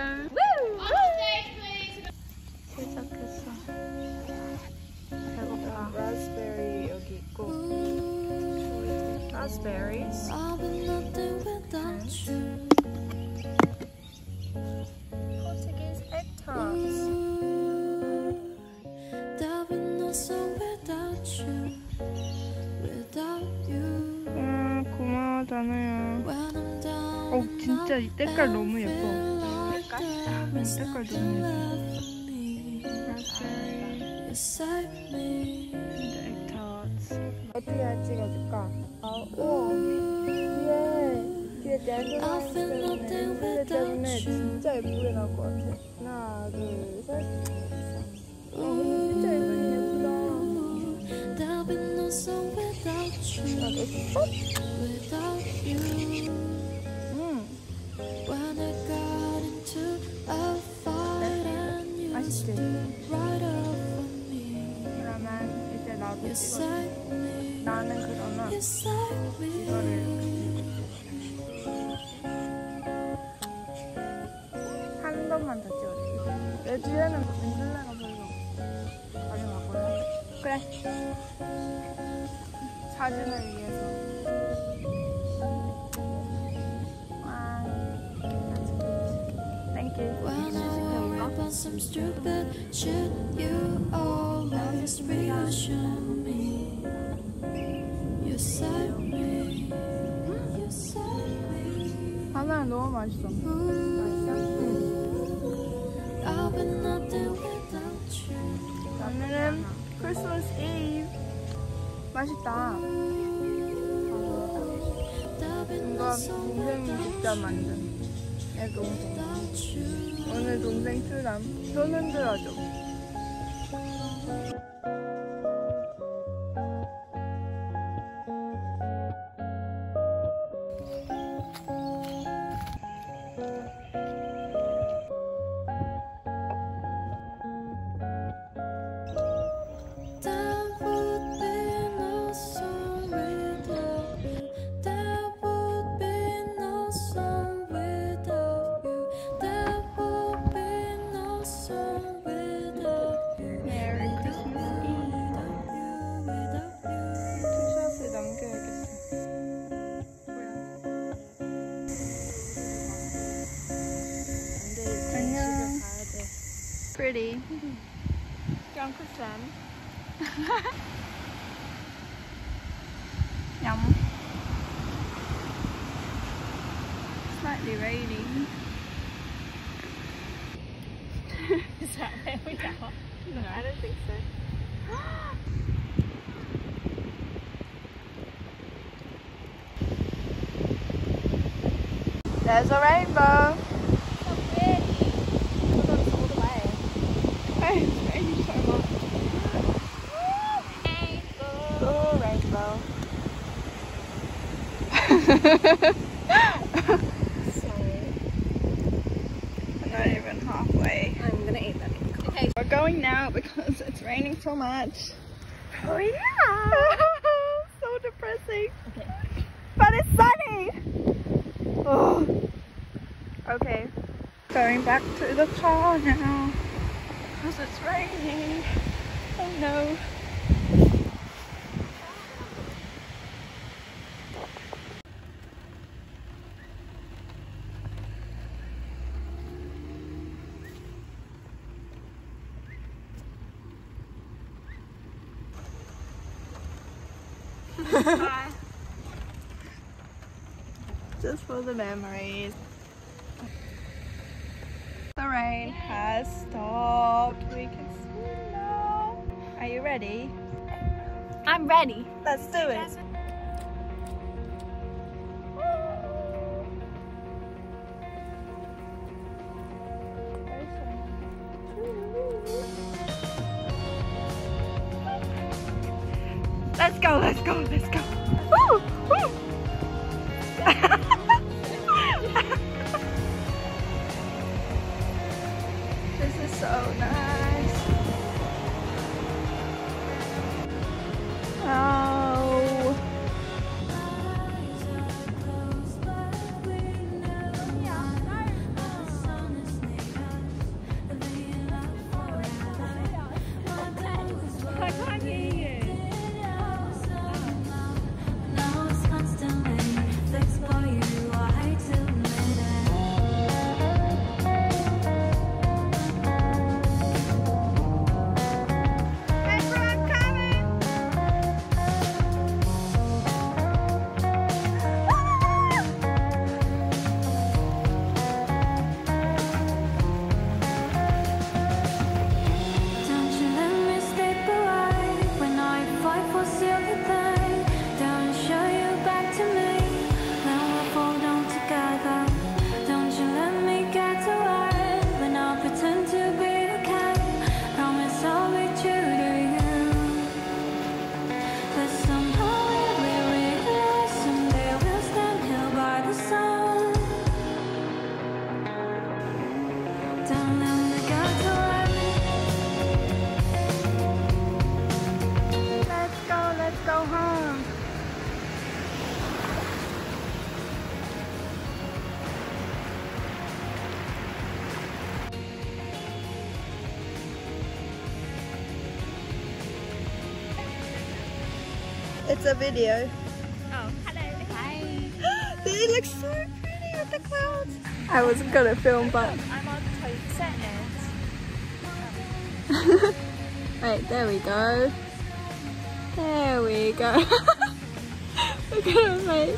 시작했어. 배고파. 라스베리 여기 있고. Raspberries. Portuguese egg tarts. 고마워 다나야. 진짜 이 색깔 너무 예뻐. 색깔 너무 예뻐. Raspberry and egg tarts. 어떻게 찍어줄까? 우와. 뒤에 댄스 때문에 진짜 예쁘게 나올 것 같아. 하나, 둘, 셋. 근데 진짜 예쁘다. 맛있지? 그러면 이제 나도 찍어줘. 나는 그러면 이거를 한 번만 더 찍어줄게. 내 뒤에는 민들레가 별로 가져가고요. 그래. 사진을 위해서. Thank you. Some stupid shit you always reassure me. You save me. You save me. 하나 너무 맛있어. 맛있어? I'll be nothing without you. 오늘은 크리스마스 이브. 맛있다. 이거 동생이 직접 만든 내 동생. 오늘 동생 출남. 손 흔들어줘. Pretty. Uncle Sam. Yum. Slightly raining. Is that where we are? No, I don't think so. There's a rainbow. It's raining so much. Rainbow. Sorry. We're not even halfway. I'm gonna eat that. Okay. We're going now because it's raining so much. Oh yeah! So depressing. Okay. But it's sunny! Oh. Okay. Going back to the car now. Because it's raining. Oh no. Bye. Just for the memories. The rain has stopped. We can swim now. Are you ready? I'm ready. Let's do it. Let's go, let's go, let's go. Woo! Woo! This is so nice. Oh. It's a video. Oh, hello. Hi. They look so pretty with the clouds. I wasn't gonna film, but I'm on Tote Centers. right, there we go. There we go. Look at her face.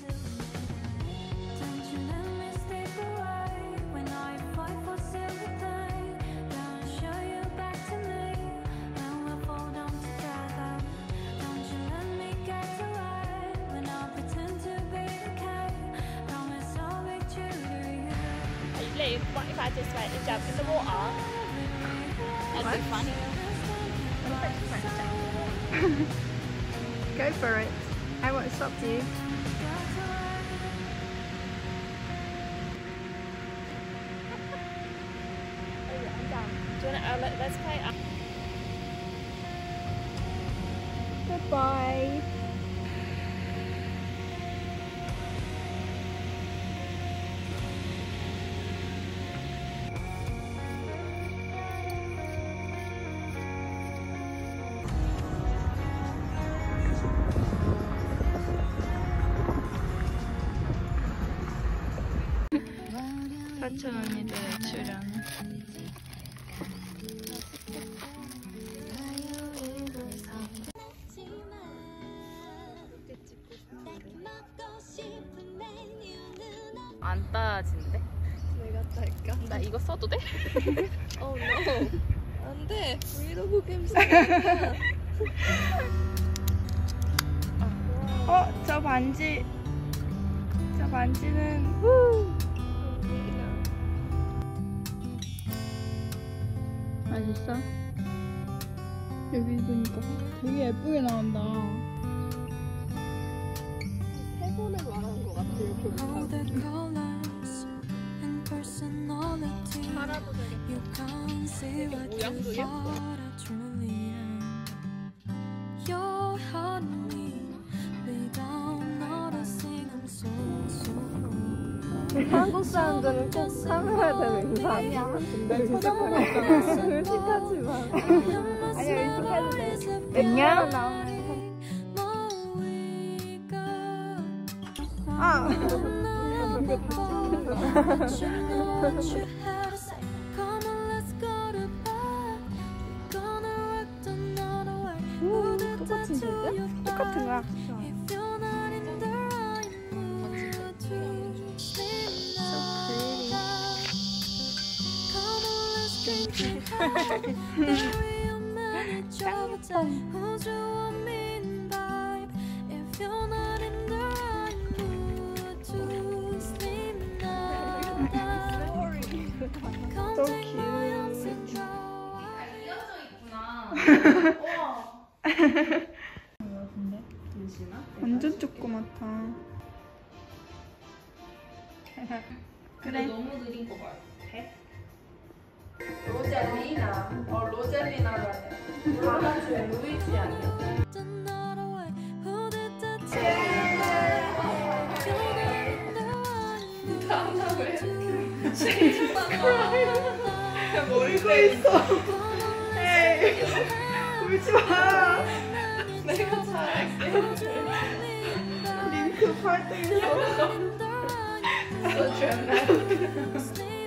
Leave, what if I just like jump in the water? That'd be funny. Go for it. I won't stop you. I'm done. Do you want to, let's play up. Goodbye. 사촌 언니들 출연. 안 따진대? 내가 딸까? 나 이거 써도 돼? Oh no. 안 돼. 브이로그 감성이야. 저 반지. 저 반지는 맛있어? 여기 보니까 되게 예쁘게 나온다. 세 번을 말한 것 같아. 이렇게 팔아도 되겠다. 모양도 예뻐. 한국 사람들은 꼭 카메라에 대면 인사 안 해. 근데 쳐다보니까 의식하지 마. 아니야, 의식해도 돼. 안녕? 아! 똑같은 소리야? 똑같은 거야. So cute. 완전 조그맣다. 그래. 너무 느린 거 같아. 로젤리나. 로젤리나라네. 다같이 루이지 아니야? 울고 있어. 에이, 울지 마. 내가 잘할게. 링크 팔등에서. So dramatic.